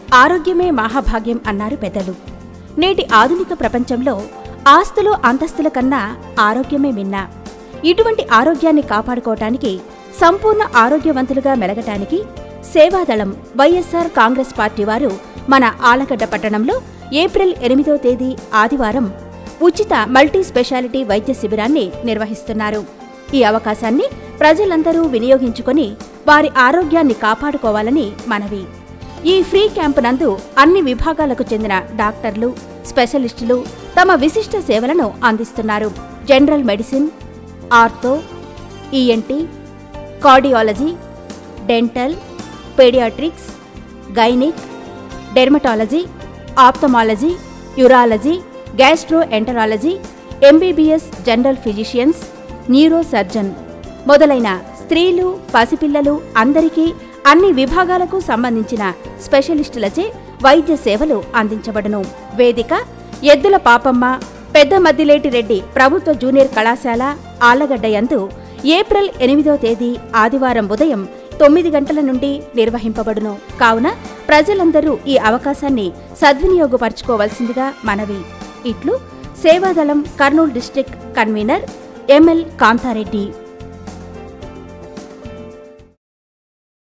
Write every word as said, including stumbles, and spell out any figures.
ఆరోగ్యమే మహాభాగ్యం అన్నారు పెద్దలు. నేటి ఆధునిక ప్రపంచంలో ఆస్తులు అంతస్తుల కన్నా ఆరోగ్యమే మిన్న. ఇటువంటి ఆరోగ్యాన్ని కాపాడుకోవటానికి, సంపూర్ణ ఆరోగ్యవంతులుగా మెలగటానికి సేవాదళం వైఎస్ఆర్ కాంగ్రెస్ పార్టీ వారు మన ఆలగడ్డ పట్టణంలో ఏప్రిల్ ఎనిమిదో తేదీ ఆదివారం ఉచిత మల్టీ స్పెషాలిటీ వైద్య శిబిరాన్ని నిర్వహిస్తున్నారు. ఈ అవకాశాన్ని ప్రజలందరూ వినియోగించుకొని వారి ఆరోగ్యాన్ని కాపాడుకోవాలని మనవి. ఈ ఫ్రీ క్యాంపు నందు అన్ని విభాగాలకు చెందిన డాక్టర్లు, స్పెషలిస్టులు తమ విశిష్ట సేవలను అందిస్తున్నారు. General medicine, ortho, ENT, cardiology, dental, paediatrics, gynaec, dermatology, ophthalmology, urology, gastroenterology, MBBS general physicians, neuro surgeon మొదలైన స్త్రీలు, పసిపిల్లలు అందరికీ అన్ని విభాగాలకు సంబంధించిన స్పెషలిస్టులచే వైద్య సేవలు అందించబడును. వేదిక ఎద్దుల పాపమ్మ పెద్ద మద్దిలేటి రెడ్డి ప్రభుత్వ జూనియర్ కళాశాల, ఆళ్లగడ్డ యందు ఏప్రిల్ ఎనిమిదో తేదీ ఆదివారం ఉదయం తొమ్మిది గంటల నుండి నిర్వహింపబడును. కావున ప్రజలందరూ ఈ అవకాశాన్ని సద్వినియోగపరచుకోవాల్సిందిగా మనవి. ఇట్లు సేవాదళం Kurnool district convener M L Kantha Reddy.